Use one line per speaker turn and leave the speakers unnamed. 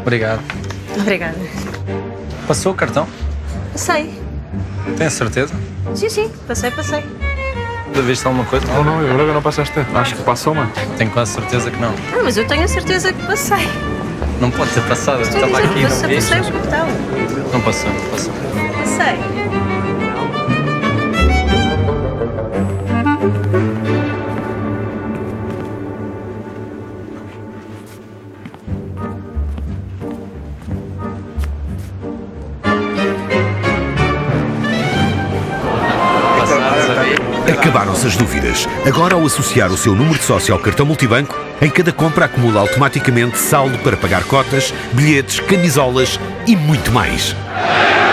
Obrigado.
Obrigada.
Passou o cartão?
Passei.
Tem certeza?
Sim, passei.
Viste alguma coisa?
Não, eu creo que não passaste. Acho que passou, mano.
Tenho quase certeza que não.
Ah, mas eu tenho a certeza que passei.
Não pode ter passado. Eu
Estou a
estava
dizer
aqui
que
e não vi.
passei o cartão.
Não passou.
Passei.
Acabaram-se as dúvidas. Agora, ao associar o seu número de sócio ao cartão multibanco, em cada compra acumula automaticamente saldo para pagar cotas, bilhetes, camisolas e muito mais.